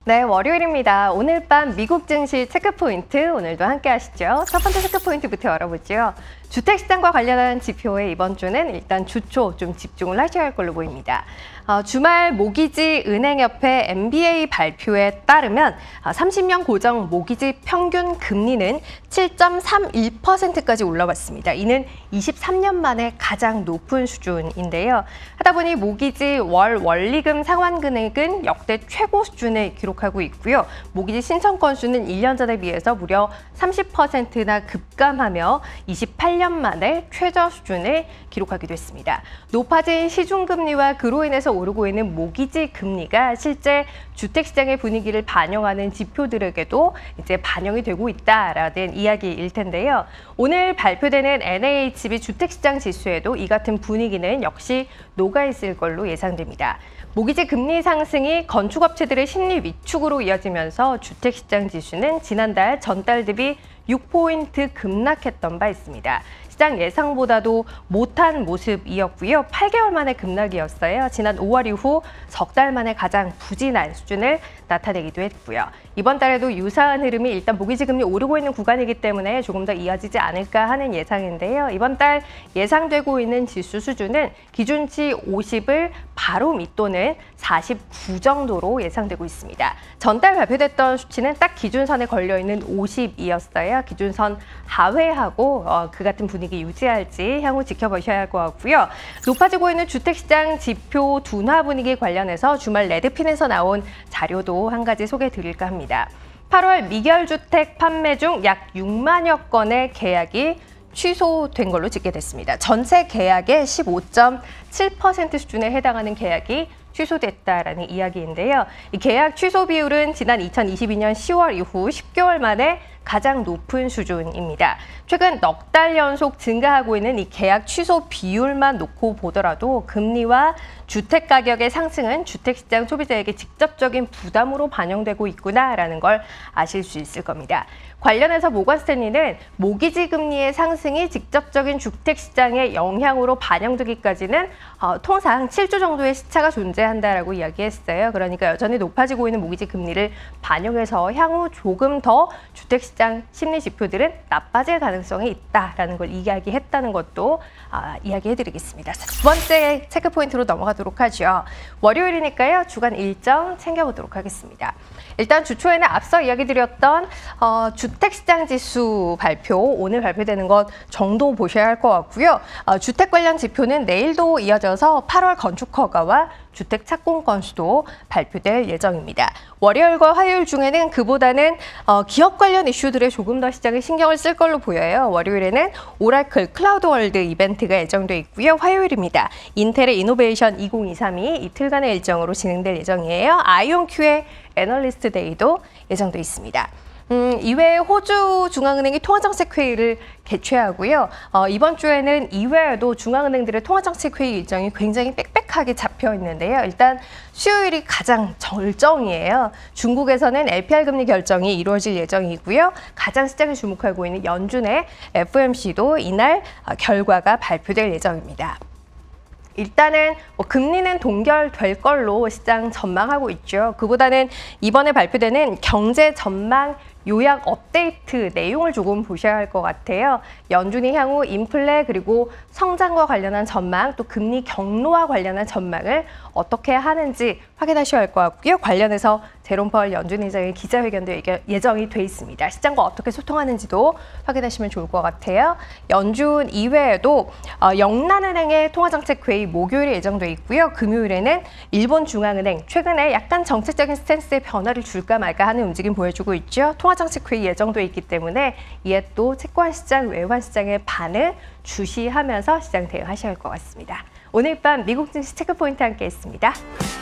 네, 월요일입니다. 오늘 밤 미국 증시 체크포인트 오늘도 함께 하시죠. 첫 번째 체크포인트부터 열어보죠. 주택시장과 관련한 지표에 이번 주는 일단 주초 좀 집중을 하셔야 할 걸로 보입니다. 주말 모기지 은행협회 MBA 발표에 따르면 30년 고정 모기지 평균 금리는 7.31%까지 올라왔습니다. 이는 23년 만에 가장 높은 수준인데요. 하다 보니 모기지 월 원리금 상환 금액은 역대 최고 수준을 기록하고 있고요. 모기지 신청 건수는 1년 전에 비해서 무려 30%나 급감하며 28년 만에 최저 수준을 기록하기도 했습니다. 높아진 시중금리와 그로 인해서 오르고 있는 모기지 금리가 실제 주택시장의 분위기를 반영하는 지표들에게도 이제 반영이 되고 있다라는 이야기일 텐데요. 오늘 발표되는 NAHB 주택시장 지수에도 이 같은 분위기는 역시 녹아있을 걸로 예상됩니다. 모기지 금리 상승이 건축업체들의 심리 위축으로 이어지면서 주택시장 지수는 지난달 전달 대비 6포인트 급락했던 바 있습니다. 시장 예상보다도 못한 모습이었고요. 8개월 만의 급락이었어요. 지난 5월 이후 석 달 만에 가장 부진한 수준을 나타내기도 했고요. 이번 달에도 유사한 흐름이 일단 모기지 금리 오르고 있는 구간이기 때문에 조금 더 이어지지 않을까 하는 예상인데요. 이번 달 예상되고 있는 지수 수준은 기준치 50을 바로 밑도는 49 정도로 예상되고 있습니다. 전달 발표됐던 수치는 딱 기준선에 걸려있는 50이었어요. 기준선 하회하고 그 같은 분위기 유지할지 향후 지켜보셔야 할 것 같고요. 높아지고 있는 주택시장 지표 둔화 분위기 관련해서 주말 레드핀에서 나온 자료도 한 가지 소개해 드릴까 합니다. 8월 미결주택 판매 중 약 6만여 건의 계약이 취소된 걸로 집계됐습니다. 전체 계약의 15.7% 수준에 해당하는 계약이 취소됐다라는 이야기인데요. 이 계약 취소 비율은 지난 2022년 10월 이후 10개월 만에 가장 높은 수준입니다. 최근 넉 달 연속 증가하고 있는 이 계약 취소 비율만 놓고 보더라도 금리와 주택 가격의 상승은 주택시장 소비자에게 직접적인 부담으로 반영되고 있구나라는 걸 아실 수 있을 겁니다. 관련해서 모건스탠리는 모기지 금리의 상승이 직접적인 주택시장의 영향으로 반영되기까지는 통상 7주 정도의 시차가 존재한다라고 이야기했어요. 그러니까 여전히 높아지고 있는 모기지 금리를 반영해서 향후 조금 더 주택시장 심리 지표들은 나빠질 가능성이 있다라는 걸 이야기했다는 것도 이야기해드리겠습니다. 두 번째 체크포인트로 넘어가도록 하죠. 월요일이니까요. 주간 일정 챙겨보도록 하겠습니다. 일단 주초에는 앞서 이야기 드렸던 주택시장 지수 발표, 오늘 발표되는 것 정도 보셔야 할 것 같고요. 주택 관련 지표는 내일도 이어져서 8월 건축 허가와 주택 착공 건수도 발표될 예정입니다. 월요일과 화요일 중에는 그보다는 기업 관련 이슈들에 조금 더 시장에 신경을 쓸 걸로 보여요. 월요일에는 오라클 클라우드월드 이벤트가 예정돼 있고요. 화요일입니다. 인텔의 이노베이션 2023이 이틀간의 일정으로 진행될 예정이에요. 아이온큐의 애널리스트 데이도 예정돼 있습니다. 이외에 호주 중앙은행이 통화정책회의를 개최하고요. 이번 주에는 이외에도 중앙은행들의 통화정책회의 일정이 굉장히 빽빽하게 잡혀 있는데요. 일단 수요일이 가장 절정이에요. 중국에서는 LPR 금리 결정이 이루어질 예정이고요. 가장 시장이 주목하고 있는 연준의 FOMC도 이날 결과가 발표될 예정입니다. 일단은 금리는 동결될 걸로 시장 전망하고 있죠. 그보다는 이번에 발표되는 경제 전망 요약 업데이트 내용을 조금 보셔야 할 것 같아요. 연준이 향후 인플레 그리고 성장과 관련한 전망, 또 금리 경로와 관련한 전망을 어떻게 하는지 확인하셔야 할 것 같고요. 관련해서 제롬 파월 연준 의장의 기자회견도 예정이 돼 있습니다. 시장과 어떻게 소통하는지도 확인하시면 좋을 것 같아요. 연준 이외에도 영란은행의 통화정책회의 목요일에 예정돼 있고요. 금요일에는 일본 중앙은행 최근에 약간 정책적인 스탠스에 변화를 줄까 말까 하는 움직임 보여주고 있죠. 통화정책회의 예정돼 있기 때문에 이에 또 채권시장, 외환시장의 반응 주시하면서 시장 대응하셔야 할 것 같습니다. 오늘 밤 미국 증시 체크포인트 함께 했습니다.